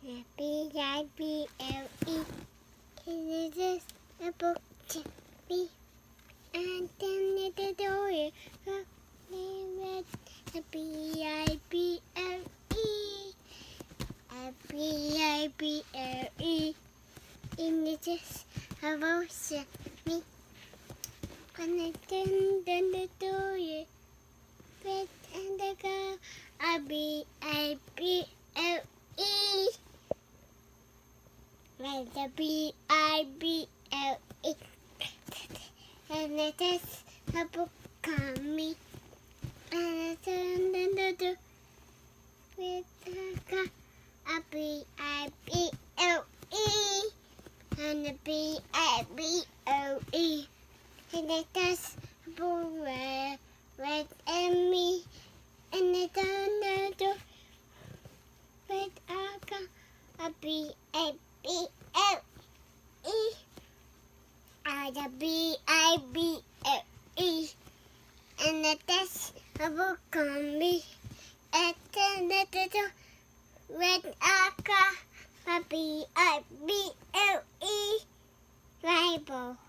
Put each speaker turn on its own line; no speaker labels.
B-I-B-L-E. This is a book to be. And then at the door, read a B-I-B-L-E. A B-I-B-L-E. And this is a book to me. And then the door, read and the girl, a B-I-B-L-E. Like the B-I-B-L-E. And it is a book on me. And it's in the door with a B-I-B-L-E. And the B-I-B-L-E. And it is a book with me. And it's in the door with a B-I-B-L-E. The B-I-B-L-E. And it is a book on me. It's in the door with a B-I-B-L-E. Bible.